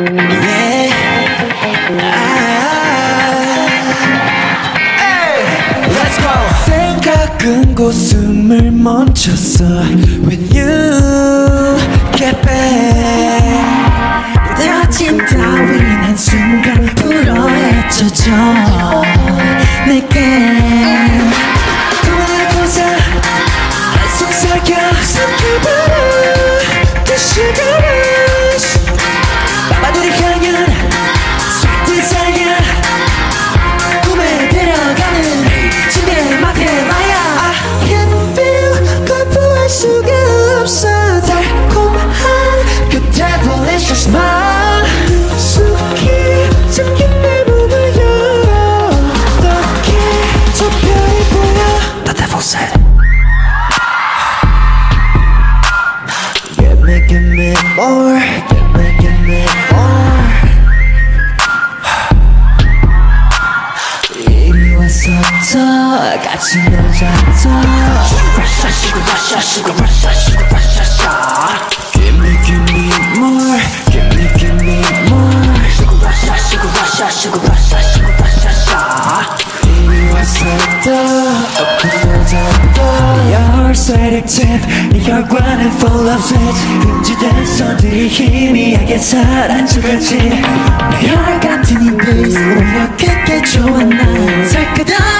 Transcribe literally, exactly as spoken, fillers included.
Yeah. Let's go. 생각은 곧 숨을 멈췄어. When you get back. 다짐 따윈 한순간 불어 헤쳐져 내게 그만하고자 속삭여 삼켜봐라 그 시간을 바바들이 향한 Sweet desire 꿈에 데려가는 침대 맡해봐야 I can feel 거부할 수가 없어 달콤한 그 delicious smile 숙이 잠긴 내 문을 열어 어떻게 저 별이 보여 The devil said Give me, give me more Give me, give me more 이리 와서 더 같이 놀자 더 쉬고 마셔 쉬고 마셔 쉬고 마셔 Give me, give me more Give me, give me more 쉬고 마셔 쉬고 마셔 쉬고 마셔 쉬고 마셔 이리 와서 더 같이 놀자 더 You're selective 네 혈관은 full of sweat 금지된 손들이 희미하게 사라져가지 내 혈 같은 이 place 오히려 그게 좋아 난 살까다